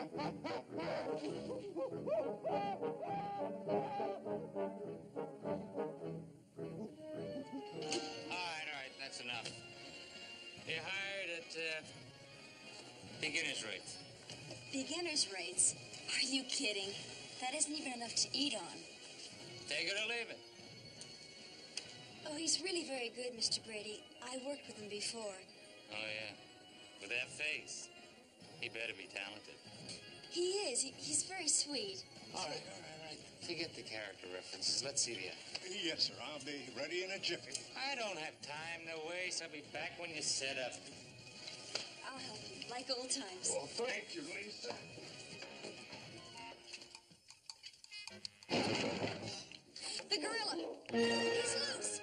right, that's enough. You're hired at beginner's rates. Beginner's rates? Are you kidding? That isn't even enough to eat on. Take it or leave it. Oh, he's really very good, Mr. Brady. I worked with him before. Oh, yeah. With that face. He better be talented. He is. He's very sweet. All right. Forget the character references. Let's see the act. Yes, sir. I'll be ready in a jiffy. I don't have time to waste. I'll be back when you set up. I'll help you, like old times. Well, thank you, Lisa. The gorilla. He's loose.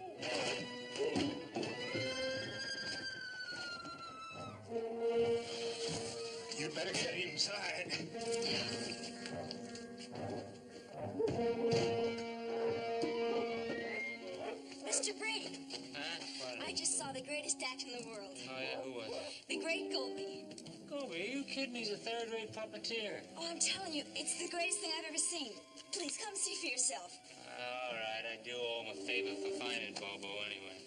You better get inside. Mr. Brady. Huh? What? I just saw the greatest act in the world. Oh, yeah? Who was it? The great Goldie. Goldie, are you kidding? He's a third-rate puppeteer. Oh, I'm telling you, it's the greatest thing I've ever seen. Please come see for yourself. All right, I do owe him a favor for finding Bobo anyway.